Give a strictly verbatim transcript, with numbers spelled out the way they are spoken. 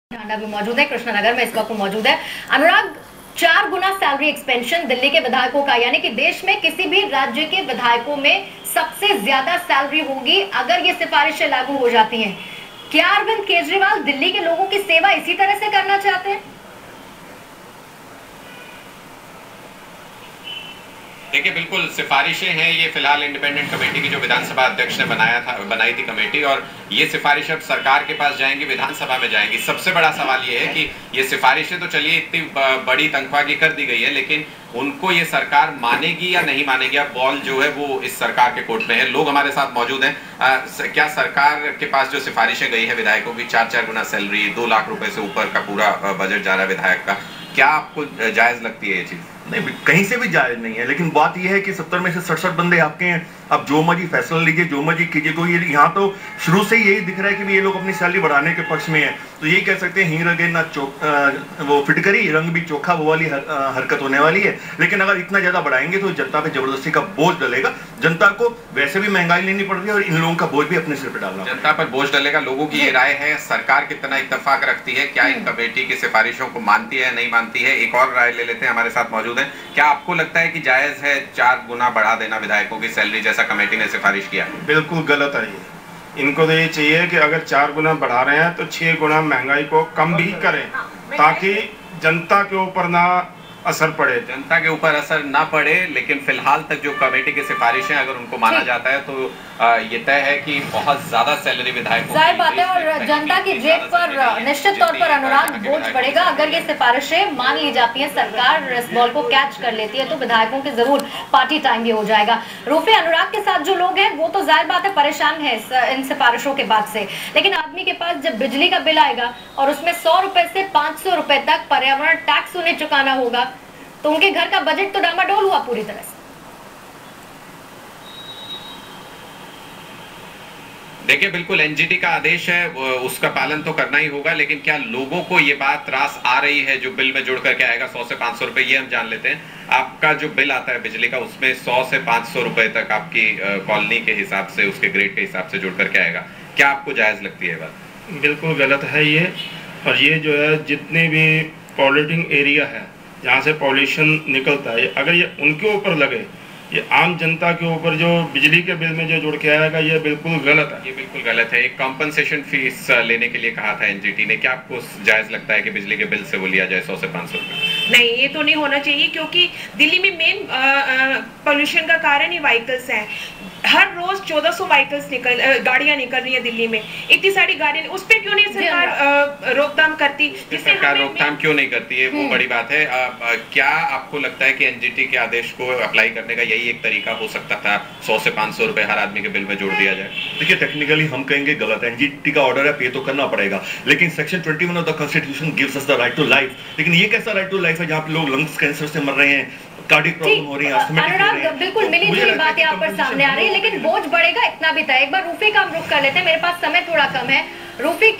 भी मौजूद है, कृष्णनगर में इस वक्त मौजूद है। अनुराग, चार गुना सैलरी एक्सपेंशन दिल्ली के विधायकों का, यानी कि देश में किसी भी राज्य के विधायकों में सबसे ज्यादा सैलरी होगी अगर ये सिफारिशें लागू हो जाती हैं। क्या अरविंद केजरीवाल दिल्ली के लोगों की सेवा इसी तरह से करना चाहते हैं? देखिए, बिल्कुल सिफारिशें हैं ये। फिलहाल इंडिपेंडेंट कमेटी की जो विधानसभा अध्यक्ष ने बनाया था बनाई थी कमेटी, और ये सिफारिशें अब सरकार के पास जाएंगी, विधानसभा में जाएंगी। सबसे बड़ा सवाल ये है कि ये सिफारिशें तो चलिए इतनी बड़ी तनख्वाह की कर दी गई है, लेकिन उनको ये सरकार मानेगी या नहीं मानेगी, अब बॉल जो है वो इस सरकार के कोर्ट में है। लोग हमारे साथ मौजूद हैं। आ, क्या सरकार के पास जो सिफारिशें गई है विधायकों की, चार चार गुना सैलरी, दो लाख रुपए से ऊपर का पूरा बजट जा रहा है विधायक का, क्या आपको जायज लगती है ये चीज? नहीं, कहीं से भी जायज नहीं है, लेकिन बात यह है कि सत्तर में से सड़सठ बंदे आपके हैं। अब जो मर्जी फैसला लीजिए, जो मर्जी कीजिए। तो ये यहाँ तो शुरू से ही यही दिख रहा है कि ये लोग अपनी सैलरी बढ़ाने के पक्ष में है। तो यही कह सकते हैं, हीर लगे ना चौक वो फिटकरी, रंग भी चोखा, वो वाली हर, आ, हरकत होने वाली है। लेकिन अगर इतना ज्यादा बढ़ाएंगे तो जनता पे जबरदस्ती का बोझ डलेगा। जनता को वैसे भी महंगाई लेनी पड़ रही है और इन लोगों का बोझ भी अपने सिर पर डालना, जनता पर बोझ डलेगा। लोगों की ये राय है। सरकार कितना इत्तेफाक रखती है, क्या इन कमेटी की सिफारिशों को मानती है, नहीं मानती है? एक और राय ले लेते हैं, हमारे साथ मौजूद है। क्या आपको लगता है कि जायज है चार गुना बढ़ा देना विधायकों की सैलरी, जैसा कमेटी ने सिफारिश किया? बिल्कुल गलत है ये। इनको तो ये चाहिए कि अगर चार गुना बढ़ा रहे हैं तो छह गुना महंगाई को कम भी करें, ताकि जनता के ऊपर ना असर पड़े। जनता के ऊपर असर ना पड़े, लेकिन फिलहाल तक जो कमेटी की सिफारिशें अगर उनको माना जाता है तो ये तय है कि बहुत ज्यादा सैलरी विधायकों जाहिर बात है, और जनता की जेब पर निश्चित तौर पर अनुराग बोझ पड़ेगा। अगर ये सिफारिशें मान ली जाती हैं, सरकार इस बॉल को कैच कर लेती है, तो विधायकों के जरूर पार्टी टाइम भी हो जाएगा। रूफे, अनुराग के साथ जो लोग हैं वो तो जाहिर बात है परेशान है इन सिफारिशों के बाद से, लेकिन आदमी के पास जब बिजली का बिल आएगा और उसमें सौ रुपए से पांच सौ रुपए तक पर्यावरण टैक्स उन्हें चुकाना होगा, तो उनके घर का बजट तो डामाडोल हुआ पूरी तरह से। देखिए, बिल्कुल एनजीटी का आदेश है, उसका पालन तो करना ही होगा, लेकिन क्या लोगों को ये बात रास आ रही है जो बिल में जुड़ करके आएगा सौ से पांच सौ रुपए? ये हम जान लेते हैं। आपका जो बिल आता है बिजली का, उसमें सौ से पांच सौ रुपए तक आपकी कॉलोनी के हिसाब से, उसके ग्रेड के हिसाब से जुड़ करके आएगा। क्या आपको जायज लगती है बात? बिल्कुल गलत है ये। और ये जो है जितने भी पॉल्यूटिंग एरिया है जहाँ से पॉल्यूशन निकलता है, अगर ये उनके ऊपर लगे, ये आम जनता के ऊपर जो बिजली के बिल में जो जुड़ के आएगा, ये बिल्कुल गलत है। ये बिल्कुल गलत है। एक कॉम्पनसेशन फीस लेने के लिए कहा था एनजीटी ने। क्या आपको जायज लगता है कि बिजली के बिल से वो लिया जाए सौ से पांच सौ रुपए? नहीं, ये तो नहीं होना चाहिए, क्योंकि दिल्ली में मेन पोल्यूशन का कारण ही व्हीकल्स है। हर रोज चौदह सौ व्हीकल्स निकल गाड़ियां निकल रही है दिल्ली में, इतनी सारी गाड़ियां, उस पर क्यों नहीं सरकार रोकथाम करती? सरकार रोकथाम क्यों नहीं करती है, वो बड़ी बात है। आ, आ, क्या आपको लगता है कि एनजीटी के आदेश को अप्लाई करने का यही एक तरीका हो सकता था, सौ से पांच सौ रुपए हर आदमी के बिल में जोड़ दिया जाए? देखिए, टेक्निकली हम कहेंगे गलत है। एनजीटी का ऑर्डर है, पे तो करना पड़ेगा, लेकिन सेक्शन इक्कीस of the constitution gives us the right to life. लेकिन ये कैसा राइट टू लाइफ है जहाँ पे लोग लंग्स कैंसर से मर रहे हैं, कार्डियक प्रॉब्लम हो रही है, अनुराग, बिल्कुल मिली जुली बात यहाँ पर सामने आ रही है, लेकिन बोझ बढ़ेगा इतना भी था। एक बार रूफी का हम रुख कर लेते हैं, मेरे पास समय थोड़ा कम है। रूफी,